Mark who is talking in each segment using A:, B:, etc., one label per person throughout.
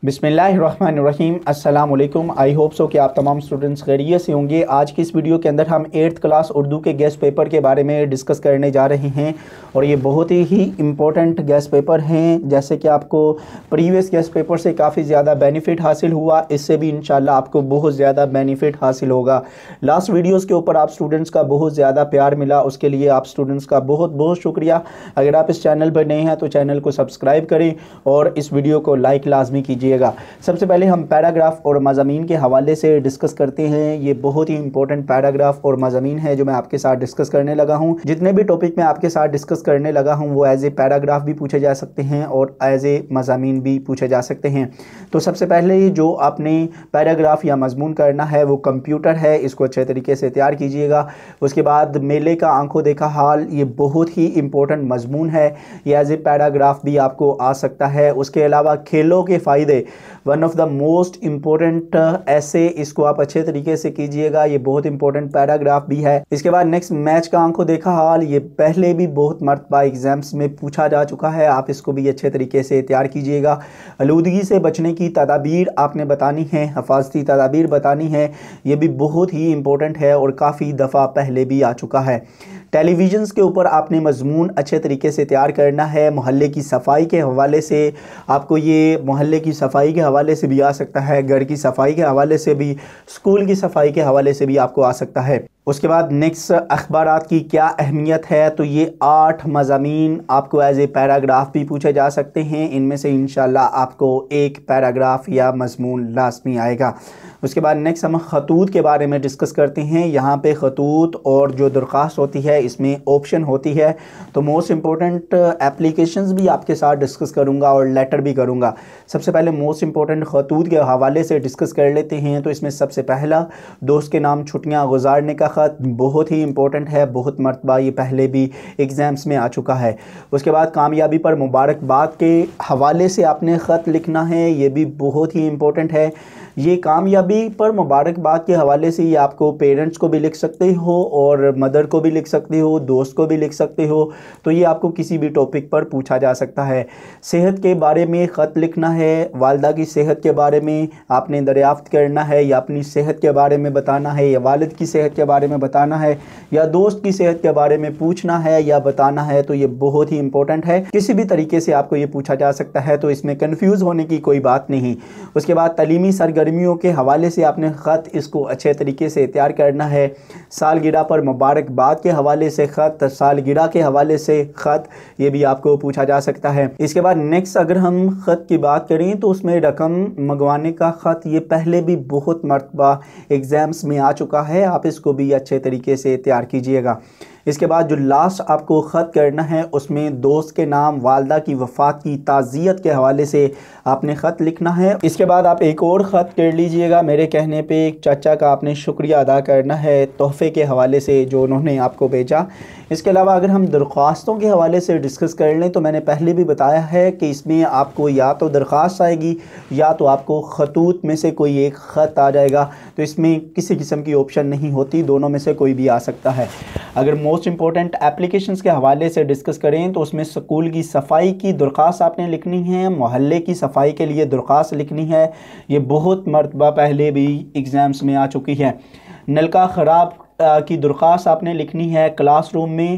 A: बिस्मिल्लाहिर्रहमानिर्रहीम अस्सलाम वालेकुम। आई होप सो कि आप तमाम स्टूडेंट्स खैरियत से होंगे। आज की इस वीडियो के अंदर हम 8th क्लास उर्दू के गेस्ट पेपर के बारे में डिस्कस करने जा रहे हैं और ये बहुत ही इम्पोर्टेंट गेस्ट पेपर हैं। जैसे कि आपको प्रीवियस गेस्ट पेपर से काफ़ी ज़्यादा बेनिफिट हासिल हुआ, इससे भी इंशाल्लाह आपको बहुत ज़्यादा बेनिफिट हासिल होगा। लास्ट वीडियोज़ के ऊपर आप स्टूडेंट्स का बहुत ज़्यादा प्यार मिला, उसके लिए आप स्टूडेंट्स का बहुत बहुत शुक्रिया। अगर आप इस चैनल पर नए हैं तो चैनल को सब्सक्राइब करें और इस वीडियो को लाइक लाजमी कीजिए। सबसे पहले हम पैराग्राफ और मज़ामीन के हवाले से डिस्कस करते हैं। ये बहुत ही इंपॉर्टेंट पैराग्राफ और मज़ामीन है जो मैं आपके साथ डिस्कस करने लगा हूं। जितने भी टॉपिक मैं आपके साथ डिस्कस करने लगा हूं वो एज ए पैराग्राफ भी पूछे जा सकते हैं और एज ए मज़ामीन भी पूछे जा सकते हैं। तो सबसे पहले जो आपने पैराग्राफ या मजमून करना है वो कंप्यूटर है, इसको अच्छे तरीके से तैयार कीजिएगा। उसके बाद मेले का आंखों देखा हाल, ये बहुत ही इंपॉर्टेंट मजमून है, ये एज ए पैराग्राफ भी आपको आ सकता है। उसके अलावा खेलों के फ़ायदे, one of the most important ऐसे, इसको आप अच्छे तरीके से कीजिएगा, ये बहुत इंपॉर्टेंट पैराग्राफ भी है। इसके बाद नेक्स्ट मैच का आंखों देखा हाल, ये पहले भी बहुत मरतबा एग्जाम्स में पूछा जा चुका है, आप इसको भी अच्छे तरीके से तैयार कीजिएगा। आलूदगी से बचने की तदाबीर आपने बतानी है, हिफाजती तदाबीर बतानी है, ये भी बहुत ही इंपॉर्टेंट है और काफ़ी दफ़ा पहले भी आ चुका है। टेलीविज़न के ऊपर आपने मजमून अच्छे तरीके से तैयार करना है। मोहल्ले की सफाई के हवाले से आपको, ये मोहल्ले की सफाई के हवाले से भी आ सकता है, घर की सफाई के हवाले से भी, स्कूल की सफाई के हवाले से भी आपको आ सकता है। उसके बाद नेक्स्ट अखबारात की क्या अहमियत है, तो ये 8 मज़ामीन आपको एज ए पैराग्राफ भी पूछे जा सकते हैं। इनमें से इंशाल्लाह आपको एक पैराग्राफ या मजमून लाजमी आएगा। उसके बाद नेक्स्ट हम खतूत के बारे में डिस्कस करते हैं। यहाँ पे खतूत और जो दरख्वास्त होती है इसमें ऑप्शन होती है, तो मोस्ट इम्पोर्टेंट एप्लीकेशंस भी आपके साथ डिस्कस करूँगा और लेटर भी करूँगा। सबसे पहले मोस्ट इम्पोर्टेंट खतूत के हवाले से डिस्कस कर लेते हैं। तो इसमें सबसे पहला, दोस्त के नाम छुट्टियाँ गुजारने का ख़त, बहुत ही इंपॉर्टेंट है, बहुत मरतबा ये पहले भी एग्ज़ाम्स में आ चुका है। उसके बाद कामयाबी पर मुबारकबाद के हवाले से आपने ख़त लिखना है, ये भी बहुत ही इंपॉर्टेंट है। ये कामयाबी पर मुबारकबाद के हवाले से ये आपको पेरेंट्स को भी लिख सकते हो और मदर को भी लिख सकते हो, दोस्त को भी लिख सकते हो, तो ये आपको किसी भी टॉपिक पर पूछा जा सकता है। सेहत के बारे में ख़त लिखना है, वालदा की सेहत के बारे में आपने दरियाफ़्त करना है, या अपनी सेहत के बारे में बताना है, या वालिद की सेहत के बारे में बताना है, या दोस्त की सेहत के बारे में पूछना है या बताना है, तो ये बहुत ही इंपॉर्टेंट है। किसी भी तरीके से आपको ये पूछा जा सकता है, तो इसमें कन्फ्यूज़ होने की कोई बात नहीं। उसके बाद तलीमी सरगर्मियों के हवाले से आपने ख़त, इसको अच्छे तरीके से तैयार करना है। सालगिरह पर मुबारकबाद के हवाले से ख़त, सालगिरह के हवाले से ख़त, ये भी आपको पूछा जा सकता है। इसके बाद नेक्स्ट अगर हम ख़त की बात करें तो उसमें रकम मंगवाने का ख़त, ये पहले भी बहुत मरतबा एग्ज़ाम्स में आ चुका है, आप इसको भी अच्छे तरीके से तैयार कीजिएगा। इसके बाद जो लास्ट आपको ख़त करना है उसमें दोस्त के नाम, वालदा की वफ़ात की ताज़ियत के हवाले से आपने ख़त लिखना है। इसके बाद आप एक और ख़त कर लीजिएगा, मेरे कहने पे एक चाचा का आपने शुक्रिया अदा करना है तोहफ़े के हवाले से जो उन्होंने आपको भेजा। इसके अलावा अगर हम दरख्वास्तों के हवाले से डिस्कस कर लें तो मैंने पहले भी बताया है कि इसमें आपको या तो दरख्वास्त आएगी या तो आपको खतूत में से कोई एक ख़त आ जाएगा, तो इसमें किसी किस्म की ऑप्शन नहीं होती, दोनों में से कोई भी आ सकता है। अगर मोस्ट इंपॉर्टेंट एप्लीकेशंस के हवाले से डिस्कस करें तो उसमें स्कूल की सफाई की दरख्वास्त आपने लिखनी है, मोहल्ले की सफाई के लिए दरख्वास्त लिखनी है, ये बहुत मरतबा पहले भी एग्ज़ाम्स में आ चुकी है। नलका ख़राब की दरख्वास्त आपने लिखनी है, क्लासरूम में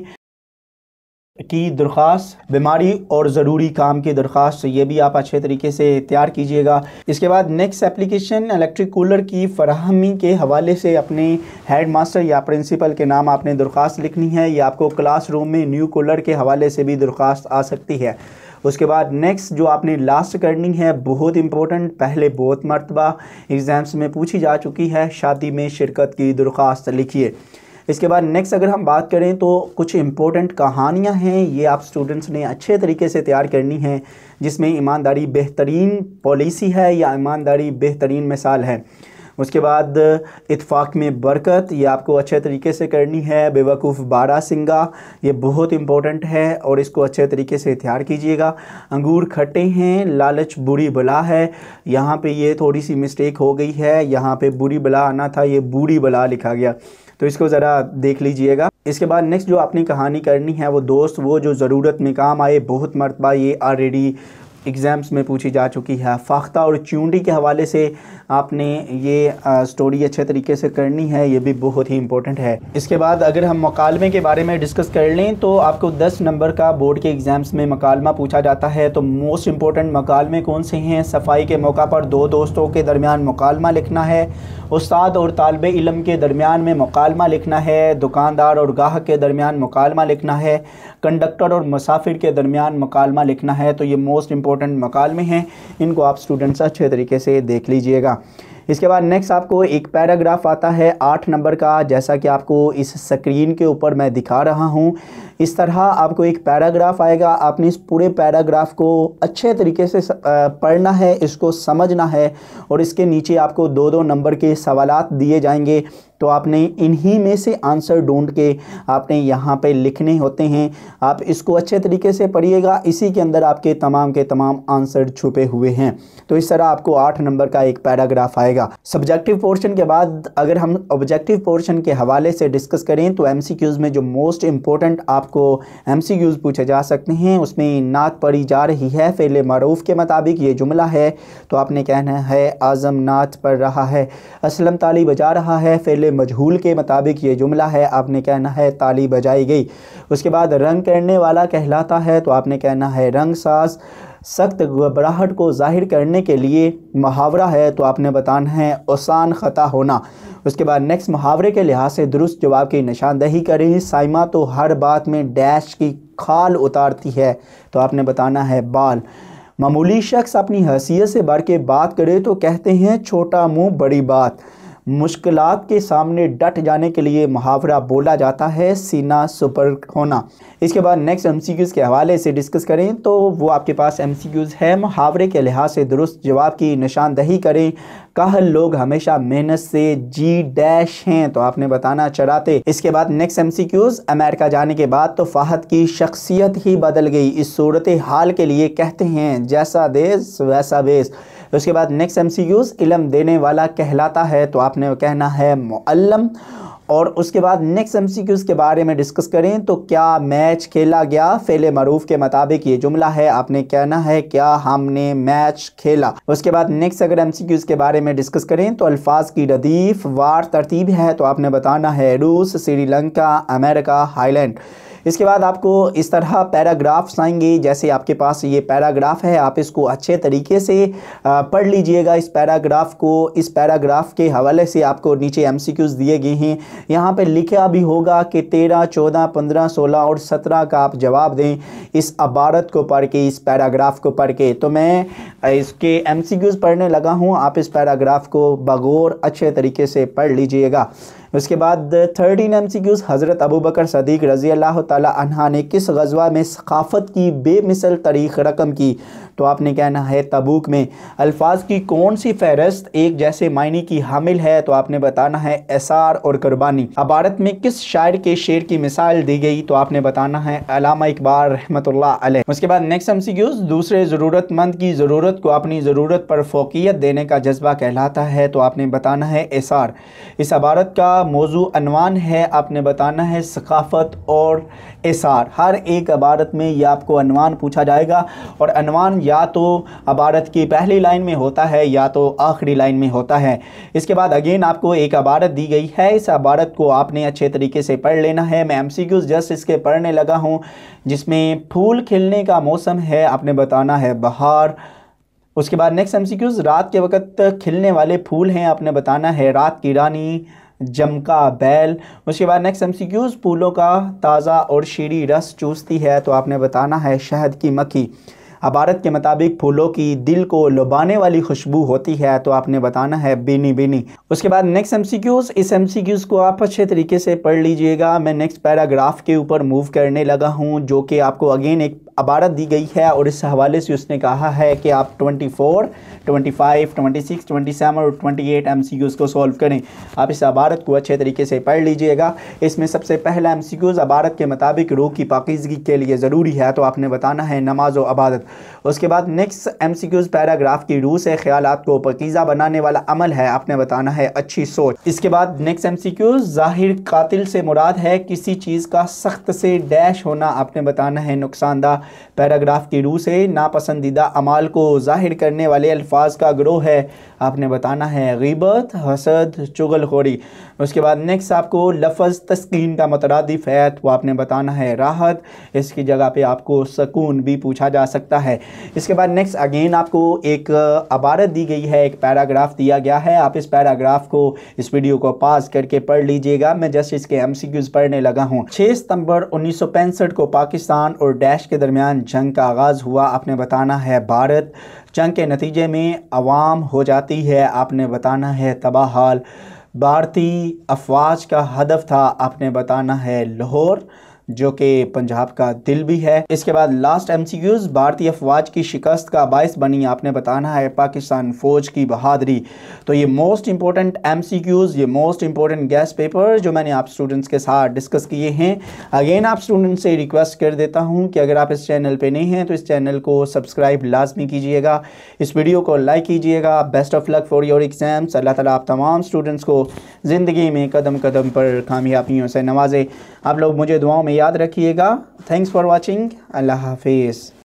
A: की दरख्वास्त, बीमारी और ज़रूरी काम की दरख्वास्त, ये भी आप अच्छे तरीके से तैयार कीजिएगा। इसके बाद नेक्स्ट एप्लीकेशन, इलेक्ट्रिक कूलर की फराहमी के हवाले से अपने हेड मास्टर या प्रिंसिपल के नाम आपने दरख्वास्त लिखनी है, या आपको क्लासरूम में न्यू कूलर के हवाले से भी दरख्वास्त आ सकती है। उसके बाद नेक्स्ट जो आपने लास्ट करनी है, बहुत इंपॉर्टेंट, पहले बहुत मरतबा एग्ज़ाम्स में पूछी जा चुकी है, शादी में शिरकत की दरख्वास्त लिखिए। इसके बाद नेक्स्ट अगर हम बात करें तो कुछ इंपॉर्टेंट कहानियां हैं, ये आप स्टूडेंट्स ने अच्छे तरीके से तैयार करनी है, जिसमें ईमानदारी बेहतरीन पॉलिसी है या ईमानदारी बेहतरीन मिसाल है। उसके बाद इत्फाक में बरकत, ये आपको अच्छे तरीके से करनी है। बेवकूफ़ बारह सिंगा, ये बहुत इंपॉर्टेंट है और इसको अच्छे तरीके से तैयार कीजिएगा। अंगूर खट्टे हैं, लालच बुरी बला है, यहाँ पे ये थोड़ी सी मिस्टेक हो गई है, यहाँ पे बुरी बला आना था, ये बूढ़ी बला लिखा गया, तो इसको ज़रा देख लीजिएगा। इसके बाद नेक्स्ट जो अपनी कहानी करनी है वो दोस्त वो जो ज़रूरत में काम आए, बहुत मरतबा ये ऑलरेडी एग्ज़ाम्स में पूछी जा चुकी है। फाख्ता और चूंडी के हवाले से आपने ये स्टोरी अच्छे तरीके से करनी है, ये भी बहुत ही इंपॉर्टेंट है। इसके बाद अगर हम मकालमे के बारे में डिस्कस कर लें तो आपको 10 नंबर का बोर्ड के एग्ज़ाम्स में मकालमा पूछा जाता है। तो मोस्ट इंपॉर्टेंट मकालमे कौन से हैं? सफाई के मौका पर दो दोस्तों के दरमियान मकालमा लिखना है, उस्ताद और तालिब इल्म के दरमियान में मकालमा लिखना है, दुकानदार और गाहक के दरमियान मकालमा लिखना है, कंडक्टर और मुसाफिर के दरमियान मकालमा लिखना है। तो ये मोस्ट इंपॉर्टेंट मकालमे हैं, इनको आप स्टूडेंट्स अच्छे तरीके से देख लीजिएगा। इसके बाद नेक्स्ट आपको एक पैराग्राफ आता है 8 नंबर का, जैसा कि आपको इस स्क्रीन के ऊपर मैं दिखा रहा हूँ। इस तरह आपको एक पैराग्राफ आएगा, आपने इस पूरे पैराग्राफ को अच्छे तरीके से पढ़ना है, इसको समझना है और इसके नीचे आपको 2-2 नंबर के सवालात दिए जाएंगे। तो आपने इन्हीं में से आंसर ढूंढ के आपने यहाँ पे लिखने होते हैं। आप इसको अच्छे तरीके से पढ़िएगा, इसी के अंदर आपके तमाम के तमाम आंसर छुपे हुए हैं। तो इस तरह आपको 8 नंबर का एक पैराग्राफ आएगा। सब्जेक्टिव पोर्शन के बाद अगर हम ऑब्जेक्टिव पोर्शन के हवाले से डिस्कस करें तो एमसीक्यूज़ में जो मोस्ट इम्पोर्टेंट आपको एमसीक्यूज़ पूछे जा सकते हैं, उसमें नात पढ़ी जा रही है, फ़ेल मारूफ के मुताबिक ये जुमला है तो आपने कहना है आज़म नात पढ़ रहा है। असलम ताली बजा रहा है, फ़ेल मजहूल के मुताबिक ये जुमला है, आपने कहना है ताली बजाई गई। उसके बाद रंग करने वाला कहलाता है तो आपने कहना है रंग साज। सख्त घबराहट को ज़ाहिर करने के लिए मुहावरा है तो आपने बताना है आसान ख़ता होना। उसके बाद नेक्स्ट मुहावरे के लिहाज से दुरुस्त जवाब की निशानदही करें। साइमा तो हर बात में डैश की खाल उतारती है तो आपने बताना है बाल। मामूली शख्स अपनी हैसियत से बढ़ के बात करे तो कहते हैं छोटा मुंह बड़ी बात। मुश्किलात के सामने डट जाने के लिए मुहावरा बोला जाता है सीना सुपर होना। इसके बाद नेक्स्ट एमसीक्यूज़ के हवाले से डिस्कस करें तो वो आपके पास एमसीक्यूज़ है। मुहावरे के लिहाज से दुरुस्त जवाब की निशानदही करें। काहल लोग हमेशा मेहनत से जी डैश हैं तो आपने बताना चराते। इसके बाद नेक्स्ट एमसीक्यूज़, अमेरिका जाने के बाद तो फ़हद की शख्सियत ही बदल गई, इस सूरत हाल के लिए कहते हैं जैसा देश वैसा बेस। उसके बाद नेक्स्ट एमसीक्यूज़, इल्म देने वाला कहलाता है तो आपने कहना है मुअल्लम। और उसके बाद नेक्स्ट एमसीक्यूज़ के बारे में डिस्कस करें तो क्या मैच खेला गया, फ़ेल मरूफ के मुताबिक ये जुमला है, आपने कहना है क्या हमने मैच खेला। उसके बाद नेक्स्ट अगर एमसीक्यूज़ के बारे में डिस्कस करें तो अल्फाज की रदीफ वार तरतीब है तो आपने बताना है रूस, श्रीलंका, अमेरिका, हाईलैंड। इसके बाद आपको इस तरह पैराग्राफ्स आएंगे, जैसे आपके पास ये पैराग्राफ है, आप इसको अच्छे तरीके से पढ़ लीजिएगा इस पैराग्राफ को। इस पैराग्राफ के हवाले से आपको नीचे एमसीक्यूज़ दिए गए हैं, यहाँ पे लिखा भी होगा कि 13, 14, 15, 16 और 17 का आप जवाब दें इस इबारत को पढ़ के, इस पैराग्राफ को पढ़ के। तो मैं इसके एमसीक्यूज़ पढ़ने लगा हूँ, आप इस पैराग्राफ को बगौर अच्छे तरीके से पढ़ लीजिएगा। उसके बाद 13 एमसीक्यूज़, हज़रत अबू बकर सदीक़ रज़ी अल्लाह ताला अन्हा ने किस ग़ज़वा में सक़ाफ़त की बेमिसल तारीख़ रकम की तो आपने कहना है तबूक में। अल्फाज की कौन सी फ़हरिस्त एक जैसे मायने की हामिल है तो आपने बताना है एसार और कुर्बानी। इबारत में किस शायर के शेर की मिसाल दी गई तो आपने बताना है अल्लामा इकबाल रहमतुल्लाह अलैह। उसके बाद नेक्स्ट एमसीक्यूज़, दूसरे ज़रूरतमंद की ज़रूरत को अपनी ज़रूरत पर फ़ौक़ियत देने का जज्बा कहलाता है तो आपने बताना है एसार। इस इबारत का मौजू अनवान है, आपने बताना है सक़ाफ़त और एसार। हर एक इबारत में यह आपको अनवान पूछा जाएगा और अनवान या तो इबारत की पहली लाइन में होता है या तो आखिरी लाइन में होता है। इसके बाद अगेन आपको एक इबारत दी गई है, इस इबारत को आपने अच्छे तरीके से पढ़ लेना है। मैं एमसीक्यूज़ जस्ट इसके पढ़ने लगा हूँ, जिसमें फूल खिलने का मौसम है, आपने बताना है बहार। उसके बाद नेक्स्ट एमसीक्यूज़, रात के वक्त खिलने वाले फूल हैं, आपने बताना है रात की रानी, जमका बैल। उसके बाद नेक्स्ट एमसीक्यूज़, फूलों का ताज़ा और शीरी रस चूसती है तो आपने बताना है शहद की मक्खी। इबारत के मुताबिक फूलों की दिल को लुभाने वाली खुशबू होती है तो आपने बताना है बीनी बीनी। उसके बाद नेक्स्ट एमसीक्यूज़, इस एमसीक्यूज़ को आप अच्छे तरीके से पढ़ लीजिएगा। मैं नेक्स्ट पैराग्राफ के ऊपर मूव करने लगा हूं, जो कि आपको अगेन एक इबारत दी गई है और इस हवाले से उसने कहा है कि आप 24 25, 26, 27 और 28 MCQs को सॉल्व करें। आप इस इबारत को अच्छे तरीके से पढ़ लीजिएगा। इसमें सबसे पहला MCQs इबारत के मुताबिक रूह की पाकीज़गी के लिए ज़रूरी है, तो आपने बताना है नमाज और इबादत। उसके बाद नेक्स्ट MCQs पैराग्राफ की रूह से ख्यालात को पाकीज़ा बनाने वाला अमल है, आपने बताना है अच्छी सोच। इसके बाद नेक्स्ट MCQs ज़ाहिर कातिल से मुराद है किसी चीज़ का सख्त से डैश होना, आपने बताना है नुकसानदा। पैराग्राफ की रूह से नापसंदीदा अमाल को ज़ाहिर करने वाले अल्फाज का ग्रोह है, आपने बताना है ग़ीबत, हसद, चुगलखोरी। उसके बाद नेक्स्ट आपको लफ्ज़ तस्कीन का मुतरादिफ है, तो आपने बताना है राहत। इसकी जगह पे आपको सकून भी पूछा जा सकता है। इसके बाद नेक्स्ट अगेन आपको एक इबारत दी गई है, एक पैराग्राफ दिया गया है। आप इस पैराग्राफ को, इस वीडियो को पास करके पढ़ लीजिएगा। मैं जस्ट इसके MCQs पढ़ने लगा हूँ। 6 सितंबर 1965 को पाकिस्तान और डैश के दरमियान जंग का आगाज़ हुआ, आपने बताना है भारत। जंग के नतीजे में अवाम हो जाती है, आपने बताना है तबाह हाल। भारतीय अफवाज का हदफ था, आपने बताना है लाहौर, जो कि पंजाब का दिल भी है। इसके बाद लास्ट MCQs भारतीय अफवाज की शिकस्त का बायस बनी, आपने बताना है पाकिस्तान फ़ौज की बहादुरी। तो ये मोस्ट इंपॉर्टेंट MCQs, ये मोस्ट इंपॉर्टेंट गैस पेपर जो मैंने आप स्टूडेंट्स के साथ डिस्कस किए हैं। अगेन आप स्टूडेंट्स से रिक्वेस्ट कर देता हूँ कि अगर आप इस चैनल पे नहीं हैं तो इस चैनल को सब्सक्राइब लाजमी कीजिएगा, इस वीडियो को लाइक कीजिएगा। Best of luck for your exams. Allah Taala आप तमाम स्टूडेंट्स को ज़िंदगी में कदम कदम पर कामयाबियों से नवाजे। आप लोग मुझे दुआओं में याद रखिएगा। Thanks for watching. अल्लाह हाफिज़।